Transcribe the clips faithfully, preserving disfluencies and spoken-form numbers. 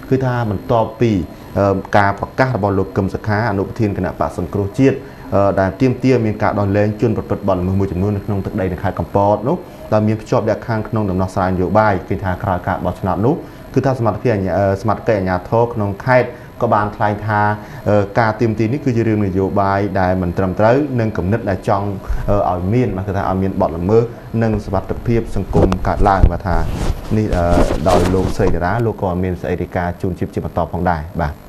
คือถ้ามันต่อปีการประกาศบอลลูกกำสขาอนุทินคณะปะสังครุจิตได้เตรียมเตรียมมีการดอนเลนจนปลดบอลมือมือจำนวนขนมตึกใดในขายกัมปอดนุ๊กแต่มีผู้ชอบเด็กข้างขนมดำนอสายอยู่บ่ายกินทางครากาบอลชนะนุ๊กคือถ้าสมัครเพียงสมัครเกยยาโทขนมไข่ก็บานทลายทาการเตรียมตีนี่คือจะเรื่องนโยบายได้เหมือนตรำเต้หนึ่งกับนึกได้จองเอาเมียนมาคือทางเอาเมียนบอลละเมื่อหนึ่งสมัครเพียบสังคมการล่างมาทานี่ดอยโลกเสยระโลกก่อนเมียนเสยกาจูนชิบจิบมาตอบของได้บ้าง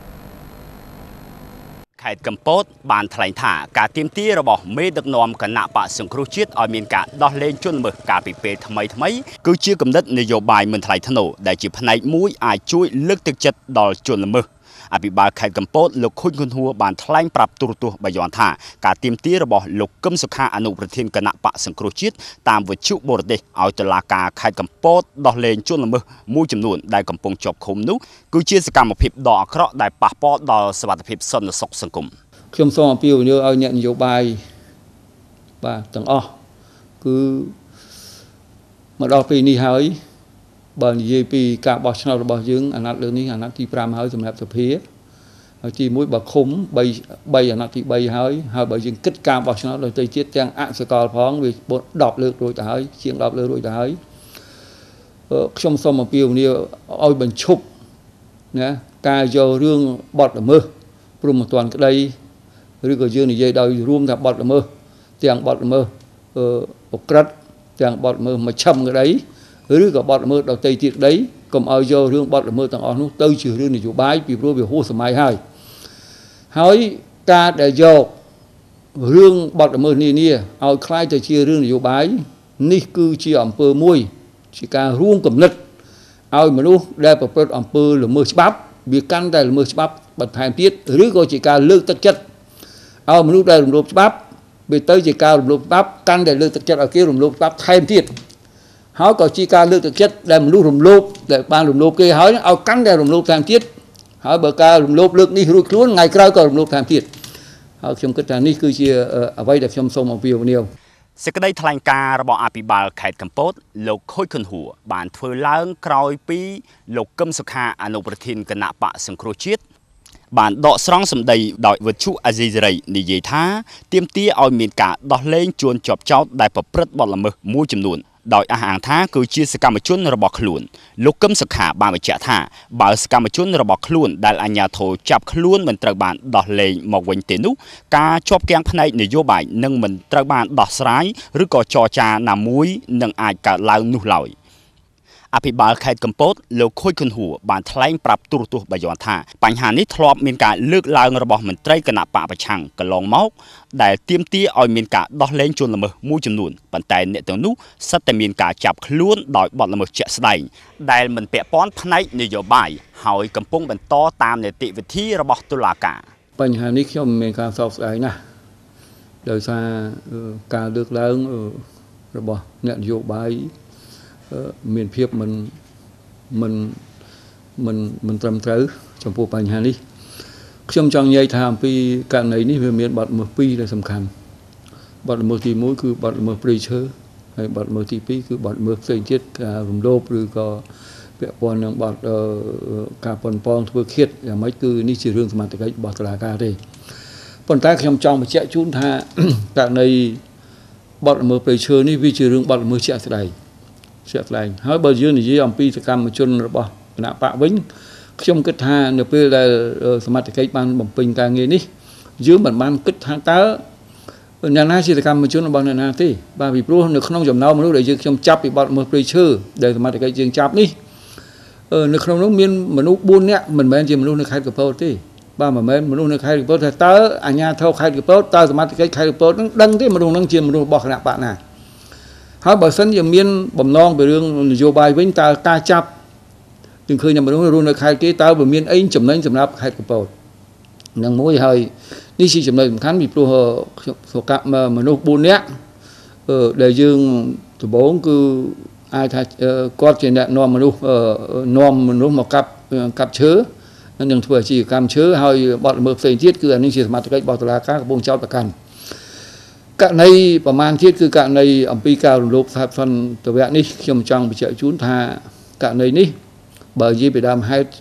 ไข่กัมปดบานทลายถาการเตรียมตีระบบไม่ดักนอมคณะปะสังครุจิตเอาเมียนกาดอเลนจนเมื่อการปิดเปทำไมทำไมคือเชื่อกำนัดนโยบายเหมือนทลายถนนได้จีบในมุ้ยอาจช่วยเลือกตึกจัดดอลจนละเมื่ออภิบาลไข่กัมปดลูกคุณคุณหัวบานทลายปรับตัวตัวใบยอนท่าการเตรียมตีระบบลูกกำสุขาอนุประเทศคณะปะสังครุจิตตามวิชุบรเดเอาตลากาไข่กัมปดดอเลนจนละเมื่อมูจำนวนได้กำปงจบคมนุคือเชื่อสกรรมผิดดอกเคราะห์ได้ปะปอดดอสวัสดิภาพสนสกสังคมชมซองพิวเนี่ยเอาเนี่ยนโยบายบ่าต่างอ้อคือมาดอกปีนี้หายบางยี่ปีการบอชนาระบยืงอันนั้นเรื่องนี้อันนั้นที่ปรามหายสำหรับสเปียที่มุ้ยบะคมใบใบอันนั้นที่ใบหายหายใบยืงกิดการบอชนาโดยใจเจี๊ยดแจ้งอักษรกอลพ้องวิบดอกเลือกโดยแต่หายเชียงดอกเลือกโดยแต่หายชมซองพิวเนี่ยเอาบรรชุบนะการเจอเรื่องบอดละเมอปรุงมาตอนก็ได้หรือก็ยืนในใจดาวรวมกับบอดละเมอเตียงบอดละเมอปกรัดเตียงบอดละเมอมาช่ำก็ได้หรือกับบอดละเมอดาวใจจิตได้ก็เอาเจอเรื่องบอดละเมอต่างอ่อนนู้นตื้อชื่อเรื่องในอยู่บ้านปีรู้vềหูสมัยให้หายการได้โยกเรื่องบอดละเมอนี่นี่เอาคล้ายจะเชื่อเรื่องในอยู่บ้านนี่คือเชื่ออำเภอมวยชื่อการร่วมกับนึกเอามาดูได้ประพฤติอำเภอละเมอฉบับบีกันได้ละเมอฉบับบัดแทนพิษหรือก็ชื่อการเลือกตัดจัดเอามนุษย์ได้รวมรวมปั๊บไปเตยจีการรวมรวมปั๊บกันได้เลือกตะเกียบเอาเกี่ยวรวมรวมปั๊บไทม์ทิศเขาก็จีการเลือกตะเกียบได้มนุษย์รวมรวมได้บ้านรวมรวมเกี่ยวเขาเอากันได้รวมรวมไทม์ทิศเขาเบิกการรวมรวมเลือกนี่รู้ล้วนไงใครก็รวมรวมไทม์ทิศเขาชมกระจายนี่คือเชียเอาไว้แต่ชมทรงเอาเปรียวเดียวสกัดได้ทลายการระบบอภิบาลไข่กัมปดโลกค่อยขึ้นหัวบานเฟื่องล้างครอยปีโลกกำสุขาอนุประเทศคณะปะสังครุจิตบานดอกสร้างสมดัยดอยวัชุอาเจริญนิยท่าเตรียมตีเอาเมียนกาดอกเล่งจวนจอบเจ้าได้ประพฤติบอลละเมอมูจำนวนดอยอาหารท่าคือชีสกรรมชุนระบบขลุ่นลูกกำสขาบานไปเจ้าท่าบาสกรรมชุนระบบขลุ่นได้อัญญาโทจับขลุ่นเหมือนตระบานดอกเล่งมอกเวนเตนุการชอบแกงภายในนโยบายหนึ่งเหมือนตระบานดอกสายหรือก่อจอจาหนามุ้ยหนึ่งอาจกะลาวนุ่งลอยอภิบาลไข่กัมปดโลกค่อยขึ้นหัวบานทลายปรับตัวตัวใบยอนท่าปัญหานี้ทลอบมีการเลือกลางระบบเหมือนไตรกณะปะประชังกระลองเมาส์ได้เตรียมตีเอามีการดอกเล่นจนละเมอมูจำนวนปัจจัยเนตนู้สัตมีการจับคล้วนดอยบอลละเมอเจ็ดสไลด์ได้เหมือนเปียป้อนภายในนโยบายหอยกำปงเป็นต่อตามในติวิธีระบบตุลาการปัญหานี้เขามีการสอบสวนนะโดยการเลือกลางระบบนโยบายเมียนเพียบมันมันมันมันตรำเต๋อจำพวกปัญหานี้ช่วงจังใหญ่ทำปีการไหนนี่เมียนบัดมือปีเลยสำคัญบัดมือที่มุ้ยคือบัดมือปรีเชอร์บัดมือที่ปีคือบัดมือเส้นเจ็ดการรวมโลบหรือก็เปียปอนอย่างบัดการปนปองทั่วเขตอย่างไม่คือนี่คือเรื่องสมาธิกับบัดตลาดการเลยปนท้ายช่วงจังมาเจ้าชุนท่าการในบัดมือปรีเชอร์นี่วิจิเรื่องบัดมือเจ้าอะไรเสียแรงหายบางยืนยี่ยมปีสกรรมชนระบขณะปะวิ่งชมกึศทาเนื้อเปลือยสมัติกิจบ้านบ่มปิงการเงินนี่ยืมเหมือนบ้านกึศทางเต้อญาณาศิลปกรรมชนบางนาที่บางปีพรุ่งเนื้อขนมจำเนามันรู้ได้ยืมชมจับปีบอลมือปรีชื่อได้สมัติกิจยืมจับนี่เออเนื้อขนมน้องมีนมนุษย์บุญเนี่ยเหมือนแม่จริงมนุษย์ในใครกับโปรที่บ้านเหมือนแม่มนุษย์ในใครกับโปรแต่เต้ออัญญาเท่าใครกับโปรเต้อสมัติกิจใครกับโปรนั่งดังที่มนุษย์นั่งเชียร์มนุษย์บอกขณะปะน่ะหาบางสันยังมีนบ่มน้องไปเรื่องนโยบายวิ่งตาตาจับจึงเคยนำมาดูรุ่นในใครกี่ตาบ่มีนไอ้จำนั้นจำนับใครกับโปรนังมวยเฮยนี่สิจำเลยสำคัญมีปลูกสกัดมามนุษย์บุญเนี้ยเออเดี๋ยวยืงตัวโบงคือไอ้ท่าเออก็จะเนี่ยนอมมนุษย์เออนอมมนุษย์มากับกับเชื้อนั่นยังถั่วจีกับเชื้อเฮยบอดมือเสียงเทียดคืออันนี้สิสมาธิบอดตลาดค้ากับวงเจ้าตะกันกะในประมาณที่คือกะในอัมพีการโลกทัศน์ตัวแบบนี้ชมจังไปเจอชุนทากะในนี้บางยีไปดำให้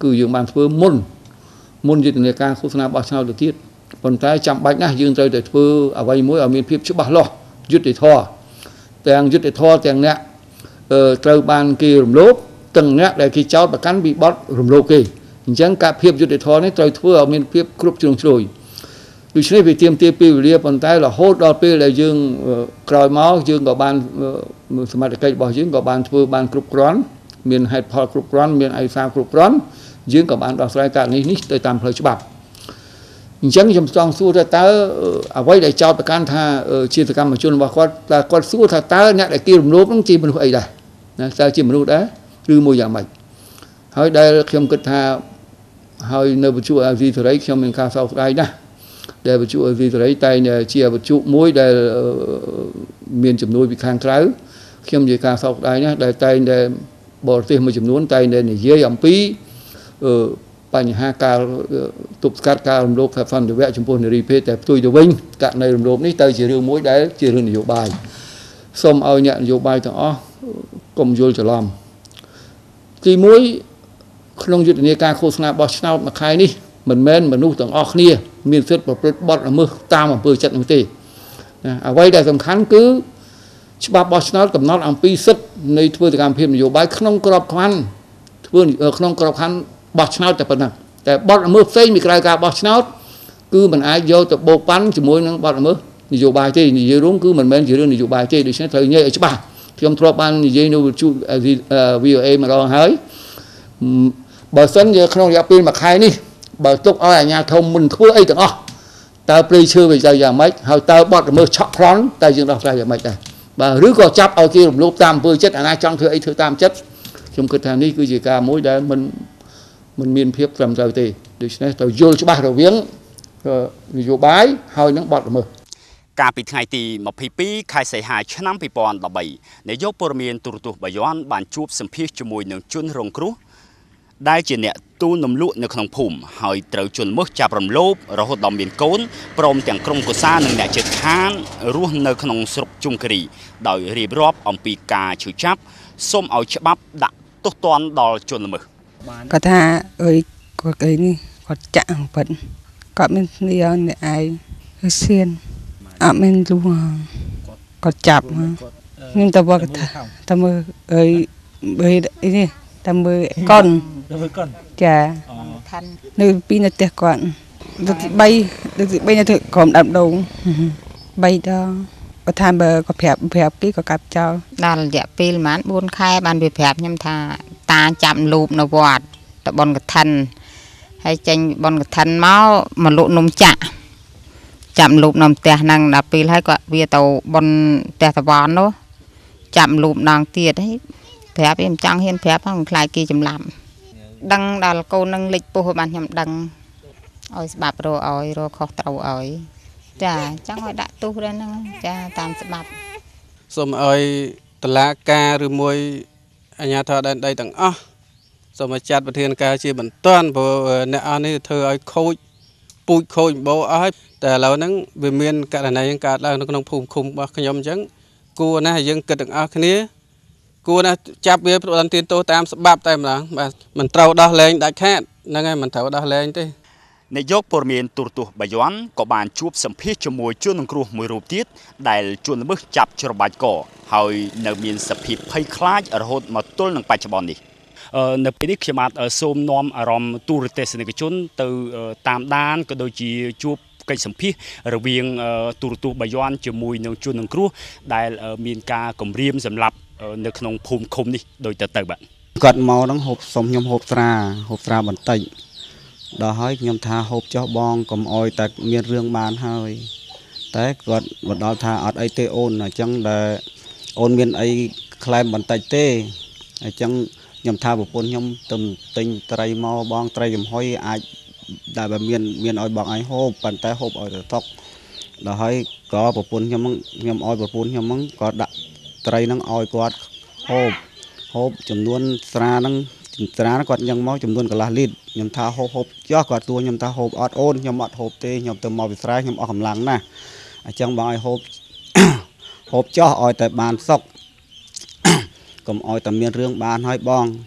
គឺយើងបានធ្វើមុនមុនយុទ្ធនាការឃោសនាបោះឆ្នោតទៅទៀតប៉ុន្តែចាំបាច់ណាស់យើងត្រូវតែធ្វើអ្វីមួយឲ្យមានភាពច្បាស់លាស់យុត្តិធម៌ទាំងយុត្តិធម៌ទាំងអ្នកត្រូវបានគេរំលោភទាំងអ្នកដែលគេចោទប្រកាន់ពីបទរំលោភគេអញ្ចឹងការភាពយុត្តិធម៌នេះត្រូវធ្វើឲ្យមានភាពគ្រប់ជ្រុងជ្រោយដូច្នេះវាទាមទារពេលវេលាប៉ុន្តែរហូតដល់ពេលដែលយើងក្រោយមកយើងក៏បានសមត្ថកិច្ចរបស់យើងក៏បានធ្វើបានគ្រប់គ្រាន់មានហេតុផលគ្រប់គ្រាន់មានឯកសារគ្រប់គ្រាន់យើងក៏បានដោះស្រាយករណីនេះទៅតាមផ្លូវច្បាប់អញ្ចឹងខ្ញុំចង់សួរថាតើអ្វីដែលចោទប្រកាន់ថាជាសកម្មជនរបស់គាត់តើគាត់សួរថាតើអ្នកដែលគេរំលោភនឹងជាមនុស្សអីដែរណាតើជាមនុស្សដែរឬមួយយ៉ាងម៉េចហើយដែលខ្ញុំគិតថាហើយនៅវិទ្យុអាស៊ីសេរីខ្ញុំមានការសោកស្ដាយណាស់ដែលវិទ្យុអាស៊ីសេរីតែជាវិទ្យុមួយដែលមានចំនួនពីខាងក្រៅខ្ញុំនិយាយការសោកស្ដាយណាស់ដែលតែងតែបរទេសមួយចំនួនតែងតែនិយាយអំពីបញ្ហាការទប់ស្កាត់ការរំលោភខុសសន្តិវៈចំពោះនារីភេទតែផ្ទុយទៅវិញករណីរំលោភនេះទៅជារឿងមួយដែលជារឿងនយោបាយសូមឲ្យអ្នកនយោបាយទាំងអស់កុំយល់ច្រឡំទីមួយក្នុងយុទ្ធនាការឃោសនាបោះឆ្នោតមួយខែនេះមិនមែនមនុស្សទាំងអស់គ្នាមានសិទ្ធិប្រព្រឹត្តបទល្មើសតាមអំពើចិត្តនោះទេណាអ្វីដែលសំខាន់គឺច្បាប់បោះឆ្នោតកំណត់អំពីសិទ្ធិនៃធ្វើសកម្មភាពនយោបាយក្នុងក្របខ័ណ្ឌធ្វើក្នុងក្របខ័ណ្ឌបោះឆ្នោតតែប៉ុណ្ណឹងតែបទល្មើសផ្សេងពីក្រៅការបោះឆ្នោតគឺមិនអាចយកទៅបូកប៉ាន់ជាមួយនឹងបទល្មើសនយោបាយទេនិយាយរួមគឺមិនមែនជារឿងនយោបាយទេដូច្នេះត្រូវនិយាយឲ្យច្បាស់ខ្ញុំធ្លាប់បាននិយាយនៅវិទ្យុ វី អូ អេ ម្ដងហើយបើសិនជាក្នុងរយៈពេលមួយខែនេះបើទុកឲ្យអាជ្ញាធរមិនធ្វើអីទាំងអស់តើព្រៃឈើវាទៅយ៉ាងម៉េចហើយតើបទល្មើសឆក់ប្លន់តើយើងដោះស្រាយយ៉ាងម៉េចដែរបាទឬក៏ចាប់ឲ្យគេរំលោភតាមអំពើចិត្តអាណាចង់ធ្វើអីធ្វើតាមចិត្តខ្ញុំគិតថានេះគឺជាការមួយដែលមិនមិនមានភាពត្រឹមត្រូវទេដូច្នេះត្រូវយល់ច្បាស់រវាងនយោបាយហើយនឹងបទល្មើសកាលពីថ្ងៃទីម្ភៃពីរខែសីហាឆ្នាំពីរពាន់ដប់បីនាយកព័ត៌មានទូរទស្សន៍បាយ័នបានជួបសម្ភាសជាមួយនឹងជនរងគ្រោះដែលជាអ្នកទូលនំលក់នៅក្នុងភូមិហើយត្រូវជនល្មើសចាប់រំលោភរហូតដល់មានកូនព្រមទាំងក្រុមគូសានិងអ្នកជិតខាងរស់នៅក្នុងស្រុកជុំគិរីដោយរៀបរាប់អំពីការឈឺចាប់សូមឲ្យច្បាប់ដាក់ទោសទណ្ឌដល់ជនល្មើសគាត់ថាអើយគាត់អីនេះគាត់ចាក់ប៉ិនគាត់មានគ្នាអ្នកឯងគឺសៀនអត់មានទូគាត់ចាប់ខ្ញុំទៅบอกថាតែមើលអើយអីនេះតែមើលកូនចានៅពីនៅផ្ទះគាត់ដូចទីបីដូចទីបីនៅក្រុមដើមដូងបីដងគាត់ថាបើគាត់ប្រាប់ប្រាប់គេក៏កាប់ចោលដល់រយៈពេលប្រហែលបួនខែបានវាប្រាប់ខ្ញុំថាតាចាប់លូបនៅវត្តតបនកឋិនហើយចេញបនកឋិនមកមកលក់នំចាក់ចាប់លូបនៅផ្ទះហ្នឹងដល់ពេលហើយគាត់វាទៅបនផ្ទះតវ៉ាន់នោះចាប់លូបដងទៀតហើយប្រាប់ខ្ញុំចង់ហ៊ានប្រាប់ហ្នឹងខ្លាចគេចម្លាប់ដឹងដល់កូននឹងលិចពោះបានខ្ញុំដឹងឲ្យស្បាប់រកឲ្យរកខុសត្រូវឲ្យចាចង់ឲ្យដាក់ទោសដែរហ្នឹងចាតាមច្បាប់សូមឲ្យតុលាការឬមួយអាជ្ញាធរដែនដីទាំងអស់សូមចាត់ប្រធានការជាបន្ទាន់ព្រោះអ្នកអស់នេះធ្វើឲ្យខូចពូជខូចបោអស់ហើយតែឥឡូវហ្នឹងវាមានករណីកើតឡើងនៅក្នុងភូមិឃុំរបស់ខ្ញុំអញ្ចឹងគួរណាស់យើងគិតទាំងអស់គ្នាគួរណាស់ចាប់វាផ្ដន្ទាទោសតាមច្បាប់តែម្ដងបាទមិនត្រូវដោះលែងដាច់ខាតហ្នឹងហើយមិនត្រូវដោះលែងទេនាយកព័ត៌មានទូរទស្សន៍បាយ័នក៏បានជួបសម្ភាសជាមួយជនរងគ្រោះមួយរូបទៀតដែលជនល្មើសចាប់ច្របាច់កហើយនៅមានសភាពភ័យខ្លាចរហូតមកទល់នឹងបច្ចុប្បន្ននេះនៅពេលនេះខ្ញុំបាទសូមនាំអារម្មណ៍ទូរទស្សនិកជនទៅតាមដានក៏ដូចជាជួបកិច្ចសម្ភាសរវាងទូរទស្សន៍បាយ័នជាមួយនឹងជនរងគ្រោះដែលមានការគម្រាមសម្រាប់នៅក្នុងភូមិឃុំនេះដូចទៅទៅបាទគាត់មកហ្នឹងហូបសុំខ្ញុំហូបស្រាហូបស្រាបន្តិចដល់ហើយខ្ញុំថាហូបចុះបងកុំអោយតែមានរឿងបានហើយតែគាត់មកដល់ថាអត់អីទេអូនអញ្ចឹងដែលអូនមានអីខ្លែមបន្តិចទេអញ្ចឹងខ្ញុំថាប្រពន្ធខ្ញុំទៅទិញត្រីមកបងត្រីចំហុយអាចដែលបើមានមានឲ្យបងឲ្យហូបប៉ុន្តែហូបឲ្យទៅតុកដល់ហើយក៏ប្រពន្ធខ្ញុំខ្ញុំឲ្យប្រពន្ធខ្ញុំហ្នឹងក៏ដាក់ត្រីហ្នឹងឲ្យគាត់ហូបហូបចំនួនស្រាហ្នឹងស្រាគាត់ញ៉ាំមកចំនួនកន្លះលីត្រខ្ញុំថាហូបហូបចោះគាត់ទួខ្ញុំថាហូបអត់អូនខ្ញុំអត់ហូបទេខ្ញុំទៅមកវិស្រ័យខ្ញុំអស់កម្លាំងណាស់អញ្ចឹងបងឲ្យហូបហូបចោះឲ្យតែបានសុខកុំឲ្យតែមានរឿងបានហើយបង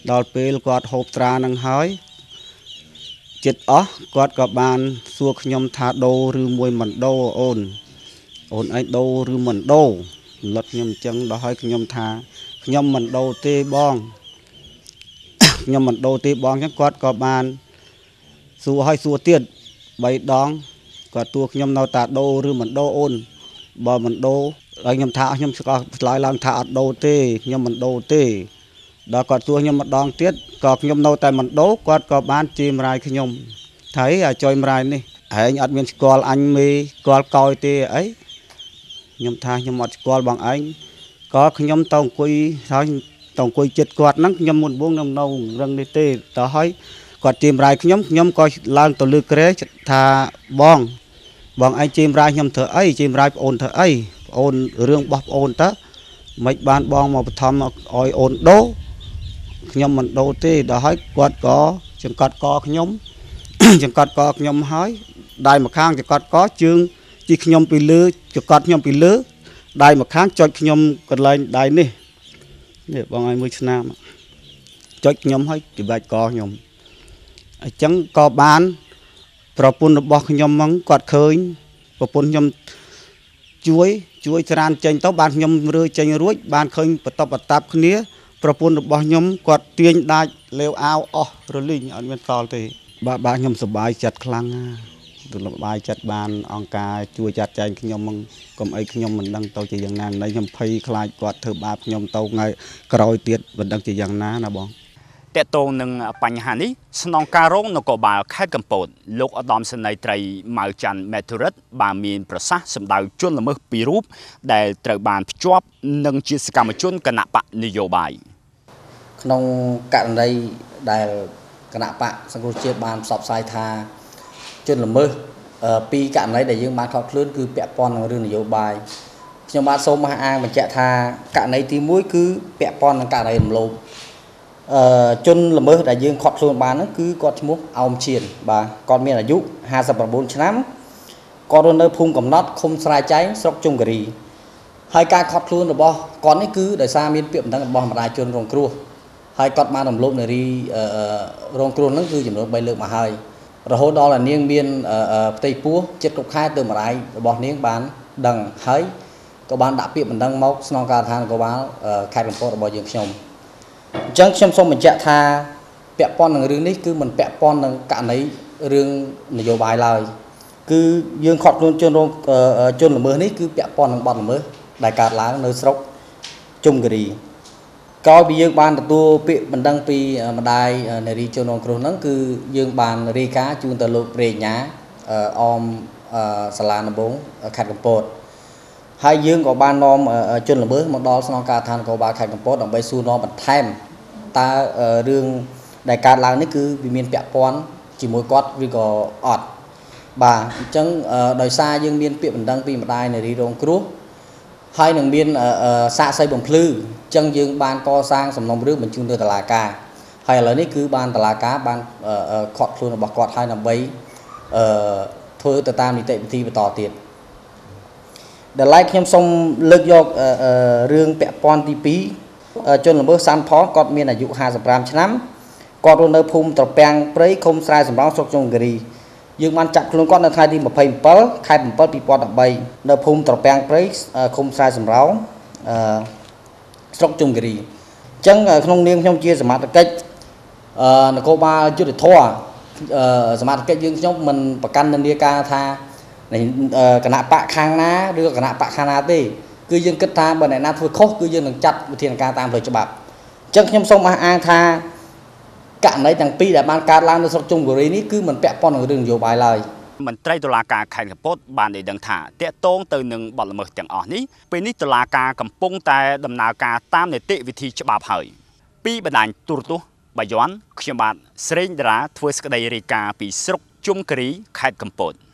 ដល់ពេលគាត់ហូបត្រានឹងហើយចិត្តអស់គាត់ក៏បានសួរខ្ញុំថាដូរឬមួយមិនដូរអូនអូនឯងដូរឬមិនដូរលត់ខ្ញុំអញ្ចឹងដល់ហើយខ្ញុំថាខ្ញុំមិនដូរទេបងខ្ញុំមិនដូរទេបងអញ្ចឹងគាត់ក៏បានសួរឲ្យសួរទៀតបីដងគាត់ទួខ្ញុំនៅតែដូរឬមិនដូរអូនបើមិនដូរហើយខ្ញុំថាខ្ញុំក៏ឆ្លើយឡើងថាអត់ដូរទេខ្ញុំមិនដូរទេដល់គាត់ទួខ្ញុំម្ដងទៀតក៏ខ្ញុំនៅតែមិនដូរគាត់ក៏បានជេរម្រាយខ្ញុំថាអីអាចយម្រាយនេះហែងអត់មានស្គាល់អញមេស្គាល់កោយទេអីខ្ញុំថាខ្ញុំអត់ស្គាល់បងឯងក៏ខ្ញុំទៅអង្គុយហើយទៅអង្គុយចិត្តគាត់ហ្នឹងខ្ញុំមុនវងនៅនៅរឹងនេះទេតើហើយគាត់ជេរម្រាយខ្ញុំខ្ញុំក៏ឡើងទៅលើក្រែថាបងបងឯងជេរម្រាយខ្ញុំធ្វើអីជេរម្រាយប្អូនធ្វើអីប្អូនរឿងរបស់ប្អូនតើមិនបានបងមកបឋមឲ្យអូនដូរខ្ញុំមិនដូរទេដល់ហើយគាត់ក៏ចង្កត់កខ្ញុំ ចង្កត់កខ្ញុំហើយដៃម្ខាងចង្កត់កជើងជីខ្ញុំពីលើចង្កត់ខ្ញុំពីលើដៃម្ខាងចុចខ្ញុំកន្លែងដៃនេះនេះបងឲ្យមួយស្នាមចុចខ្ញុំហើយពីបាច់កខ្ញុំអញ្ចឹងក៏បានប្រពន្ធរបស់ខ្ញុំហ្នឹងគាត់ឃើញប្រពន្ធខ្ញុំជួយជួយច្រានចេញទៅបានខ្ញុំរើចេញរួចបានឃើញបតបបតាប់គ្នាប្រពន្ធរបស់ខ្ញុំគាត់ទាញដាច់លេវអាវអស់រលីងអត់មានសល់ទេបាទបាទខ្ញុំសប្បាយចិត្តខ្លាំងណាស់សប្បាយចិត្តបានអង្គការជួយចាត់ចែងខ្ញុំហ្នឹងកុំអីខ្ញុំមិនដឹងទៅជាយ៉ាងណាណៃខ្ញុំភ័យខ្លាចគាត់ធ្វើបាបខ្ញុំទៅថ្ងៃក្រោយទៀតមិនដឹងជាយ៉ាងណាណាបងតកតងនឹងបញ្ហានេះស្នងការរងនគរបាលខេត្តកំពតលោកឧត្តមសេនីយ៍ត្រីម៉ៅច័ន្ទមេធុរិតបានមានប្រសាសន៍សម្ដៅជនល្មើសពីររូបដែលត្រូវបានភ្ជាប់នឹងជាសកម្មជនគណៈបកនយោបាយក្នុងករណីដែលគណៈបកសង្គ្រោះជាតិបានផ្សព្វផ្សាយថាជនល្មើសពីករណីដែលយើងបានខកខ្លួនគឺពាក់ព័ន្ធនឹងរឿងនយោបាយខ្ញុំបាទសូមអះអាងបញ្ជាក់ថាករណីទីមួយគឺពាក់ព័ន្ធនឹងករណីរំលោភអឺជនល្មើសដែលយើងខកខ្លួនបានហ្នឹងគឺគាត់ឈ្មោះអោមឈៀនបាទគាត់មានអាយុห้าสิบเก้าឆ្នាំគាត់រស់នៅភូមិកំណត់ឃុំស្រែចែងស្រុកជង្គរីហើយការខកខ្លួនរបស់គាត់នេះគឺដោយសារមានពាក្យបណ្ដឹងរបស់ម្ដាយជនរងគ្រោះហើយគាត់បានរំលោភនារីរងគ្រោះហ្នឹងគឺចំនួនបីលើកមកហើយរហូតដល់នាងមានផ្ទៃពោះចិត្តគ្រប់ខែទៅម្ដាយរបស់នាងបានដឹងហើយក៏បានដាក់ពាក្យបណ្ដឹងមកស្នងការដ្ឋាននគរបាលខេត្តកំពតរបស់យើងខ្ញុំអញ្ចឹងខ្ញុំសូមបញ្ជាក់ថាពាក់ព័ន្ធនឹងរឿងនេះគឺមិនពាក់ព័ន្ធនឹងករណីរឿងនយោបាយឡើយគឺយើងខកខ្លួនជនរងជនល្មើសនេះគឺពាក់ព័ន្ធនឹងបទល្មើសដែលកើតឡើងនៅស្រុកជុំគិរីក្រោយពីយើងបានទទួលពាក្យបណ្ដឹងពីម្ដាយនារីជនរងគ្រោះហ្នឹងគឺយើងបានរាយការណ៍ជូនទៅលោកប្រេងញាអមសាលាដំបងខេត្តកំពតហើយយើងក៏បាននាំជនល្មើសមកដល់ស្នងការដ្ឋាននគរបាលខេត្តកំពតដើម្បីសួរនាំបន្ថែមតើរឿងដែលកើតឡើងនេះគឺវាមានពាក់ព័ន្ធជាមួយគាត់ឬក៏អត់បាទអញ្ចឹងដោយសារយើងមានពាក្យបណ្ដឹងពីម្ដាយនារីរងគ្រោះហើយនឹងមានសាកសីបំភ្លឺអញ្ចឹងយើងបានកសាងសំណុំរឿងបញ្ជូនទៅតុលាការហើយឥឡូវនេះគឺបានតុលាការបានខកខ្លួនរបស់គាត់ហើយដើម្បីធ្វើទៅតាមនីតិវិធីបន្តទៀតដែលឡែកខ្ញុំសូមលើកយករឿងពាក់ព័ន្ធទីពីរជនល្មើសសាន់ផលគាត់មានអាយុห้าสิบห้าឆ្នាំគាត់រស់នៅភូមិត្រពាំងព្រៃឃុំស្រែសំរោងស្រុកជង្គរីយើងបានចាប់ខ្លួនគាត់នៅថ្ងៃទីยี่สิบเจ็ดខែเจ็ด ปียี่สิบสิบสามនៅភូមិត្រពាំងព្រៃឃុំស្រែសំរោងអឺស្រុកជង្គរីអញ្ចឹងក្នុងនាមខ្ញុំជាសមាជិកអឺនគរបាលយុទ្ធធរអឺសមាជិកយើងខ្ញុំមិនប្រកាន់និន្នាការថាគណៈបកខាងណាឬគណៈបកខាងណាទេគឺយើងគិតថាបើអ្នកណាធ្វើខុសគឺយើងនឹងចាត់វិធានការតាមផ្លូវច្បាប់អញ្ចឹងខ្ញុំសូមអះអាងថាករណីទាំងពីរដែលបានកើតឡើងនៅស្រុកជុំគូរីនេះគឺមិនពាក់ព័ន្ធនឹងរឿងនយោបាយឡើយមន្ត្រីតុលាការខេត្តកំពតបានឲ្យដឹងថាតាក់ទងទៅនឹងបទល្មើសទាំងអស់នេះពេលនេះតុលាការកំពុងតែដំណើរការតាមនីតិវិធីច្បាប់ហើយពីបណ្ដាញទូរទស្សន៍បាយ័នខ្ញុំបាទស្រេងតារាធ្វើសេចក្តីរាយការណ៍ពីស្រុកជុំគិរីខេត្តកំពត